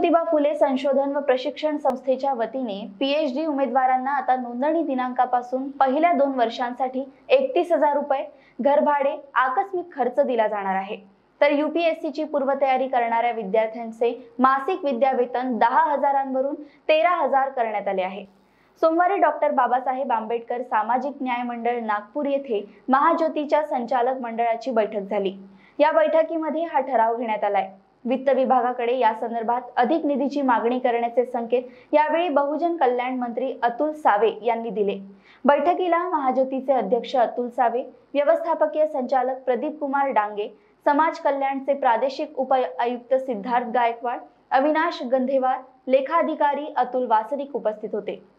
ज्योतिबा फुले संशोधन व प्रशिक्षण संस्थेच्या वतीने पीएचडी उमेदवारांना आता नोंदणी दिनांकापासून पहिल्या 2 वर्षांसाठी 31,000 रुपये घरभाडे आकस्मिक खर्च दिला जाणार आहे। तर यूपीएससीची पूर्वतयारी करणाऱ्या विद्यार्थ्यांचे मासिक विद्यावेतन 10,000वरून 13,000 करण्यात आले आहे। सोमवारी डॉक्टर बाबासाहेब आंबेडकर सामाजिक न्याय मंडळ नागपूर येथे महाज्योतीच्या संचालक मंडळाची बैठक झाली। या बैठकीमध्ये हा ठराव घेण्यात आलाय। वित्त विभागाकडे या संदर्भात अधिक निधीची मागणी करण्याचे संकेत यावेळी बहुजन कल्याण मंत्री अतुल सावे यांनी दिले। बैठकीला महाज्योतीचे अध्यक्ष अतुल सावे, व्यवस्थापकीय संचालक प्रदीप कुमार डांगे, समाज कल्याणचे प्रादेशिक उप आयुक्त सिद्धार्थ गायकवाड, अविनाश गंधेवार, लेखाधिकारी अतुल वासनिक उपस्थित होते।